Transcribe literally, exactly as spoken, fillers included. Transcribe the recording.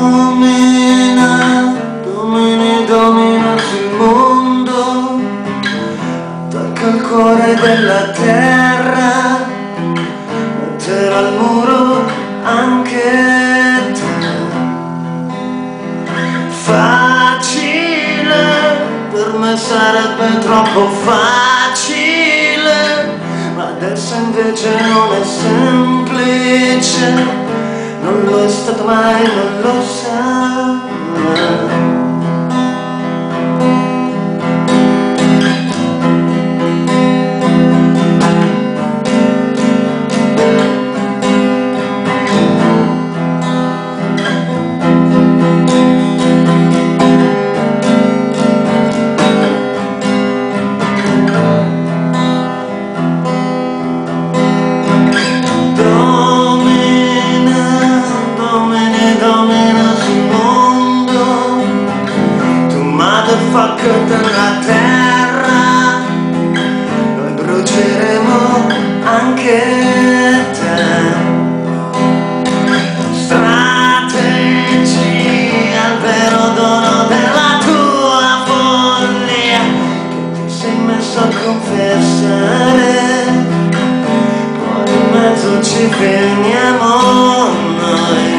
Domina, domini, domina sul mondo, tocca il cuore della terra, metterà al muro anche te. Facile, per me sarebbe troppo facile, ma adesso invece non è semplice. Non lo è stato mai, non lo sa. Della terra, noi bruceremo anche te. Strategia, il vero dono della tua follia, che ti sei messo a confessare, poi in mezzo ci fermiamo noi.